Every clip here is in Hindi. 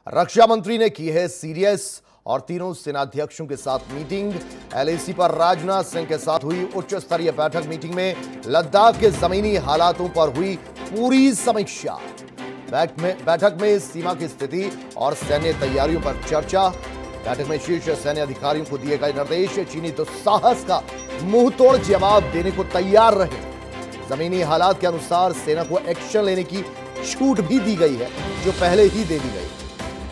रक्षा मंत्री ने की है सीरियस और तीनों सेनाध्यक्षों के साथ मीटिंग। एलएसी पर राजनाथ सिंह के साथ हुई उच्च स्तरीय बैठक। मीटिंग में लद्दाख के जमीनी हालातों पर हुई पूरी समीक्षा। बैठक में सीमा की स्थिति और सैन्य तैयारियों पर चर्चा। बैठक में शीर्ष सैन्य अधिकारियों को दिए गए निर्देश। चीनी तो साहस का मुंहतोड़ जवाब देने को तैयार रहे। जमीनी हालात के अनुसार सेना को एक्शन लेने की छूट भी दी गई है, जो पहले ही दे दी गई।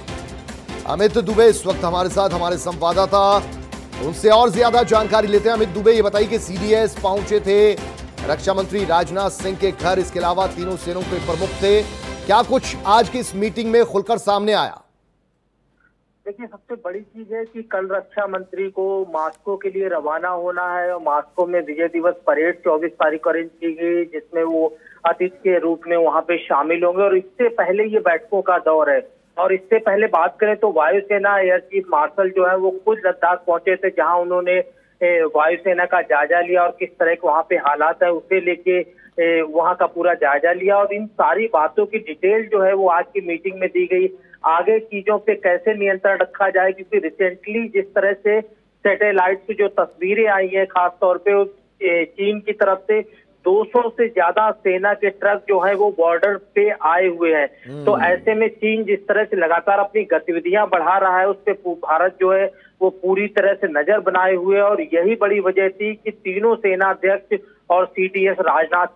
अमित दुबे इस वक्त हमारे साथ, हमारे संवाददाता, उनसे और ज्यादा जानकारी लेते हैं। अमित दुबे, ये बताइए कि सीडीएस पहुंचे थे रक्षा मंत्री राजनाथ सिंह के घर, इसके अलावा तीनों सेनाओं के प्रमुख थे। क्या कुछ आज की इस मीटिंग में खुलकर सामने आया? देखिए, सबसे बड़ी चीज है कि कल रक्षा मंत्री को मास्को के लिए रवाना होना है और मास्को में विजय दिवस परेड 24 तारीख को अरेंज की गई, जिसमें वो अतिथि के रूप में वहां पे शामिल होंगे। और इससे पहले ये बैठकों का दौर है। और इससे पहले बात करें तो वायुसेना एयर चीफ मार्शल जो है वो खुद लद्दाख पहुंचे थे, जहां उन्होंने वायुसेना का जायजा लिया और किस तरह के वहां पे हालात है उसे लेके वहां का पूरा जायजा लिया। और इन सारी बातों की डिटेल जो है वो आज की मीटिंग में दी गई। आगे चीजों पे कैसे नियंत्रण रखा जाए, क्योंकि रिसेंटली जिस तरह से सैटेलाइट की जो तस्वीरें आई है, खासतौर पे चीन की तरफ से 200 से ज्यादा सेना के ट्रक जो है वो बॉर्डर पे आए हुए हैं। तो ऐसे में चीन जिस तरह से लगातार अपनी गतिविधियां बढ़ा रहा है, उस पे भारत जो है वो पूरी तरह से नजर बनाए हुए है। और यही बड़ी वजह थी कि तीनों सेनाध्यक्ष और सीडीएस राजनाथ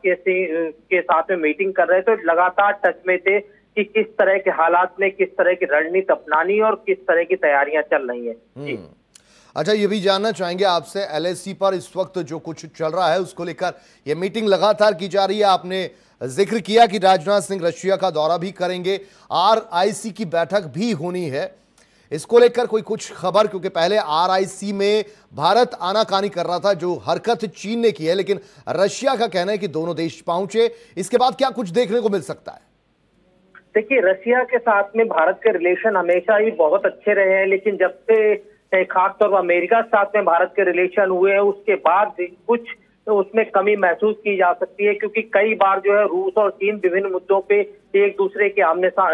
के साथ में मीटिंग कर रहे थे, तो लगातार टच में थे कि किस तरह के हालात में किस तरह की रणनीति अपनानी और किस तरह की तैयारियां चल रही है। जी, अच्छा, ये भी जानना चाहेंगे आपसे, एलएसी पर इस वक्त जो कुछ चल रहा है उसको लेकर ये मीटिंग लगातार की जा रही है। आपने जिक्र किया कि राजनाथ सिंह रशिया का दौरा भी करेंगे, आरआईसी की बैठक भी होनी है। इसको लेकर कोई कुछ खबर, क्योंकि पहले आरआईसी में भारत आनाकानी कर रहा था, जो हरकत चीन ने की है, लेकिन रशिया का कहना है कि दोनों देश पहुंचे। इसके बाद क्या कुछ देखने को मिल सकता है? देखिए, रशिया के साथ में भारत के रिलेशन हमेशा ही बहुत अच्छे रहे हैं, लेकिन जब से खासतौर पर अमेरिका के साथ में भारत के रिलेशन हुए हैं, उसके बाद कुछ तो उसमें कमी महसूस की जा सकती है। क्योंकि कई बार जो है रूस और चीन विभिन्न मुद्दों पे एक दूसरे के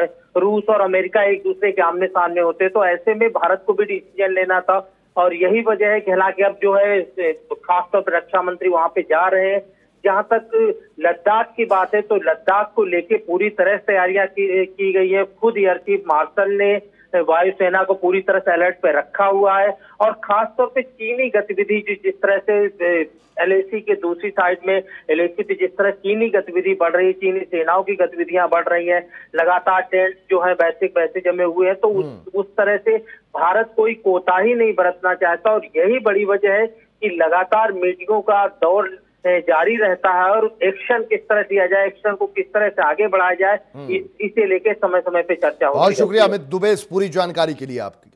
रूस और अमेरिका एक दूसरे के आमने सामने होते, तो ऐसे में भारत को भी डिसीजन लेना था। और यही वजह है कि हालांकि अब जो है खासतौर पर रक्षा मंत्री वहां पे जा रहे हैं। जहां तक लद्दाख की बात है, तो लद्दाख को लेके पूरी तरह से तैयारियां की गई है। खुद एयर चीफ मार्शल ने वायुसेना को पूरी तरह से अलर्ट पे रखा हुआ है। और खासतौर पे चीनी गतिविधि जिस तरह से एलएसी के दूसरी साइड में एलएसी पे जिस तरह चीनी गतिविधि बढ़ रही है, चीनी सेनाओं की गतिविधियां बढ़ रही हैं, लगातार टेंट जो है वैसे जमे हुए हैं, तो उस तरह से भारत कोई कोताही नहीं बरतना चाहता। और यही बड़ी वजह है कि लगातार मीटिंगों का दौर जारी रहता है और एक्शन किस तरह दिया जाए, एक्शन को किस तरह से आगे बढ़ाया जाए, इसे लेके समय समय पे चर्चा होती है। बहुत शुक्रिया अमित दुबे इस पूरी जानकारी के लिए आपके।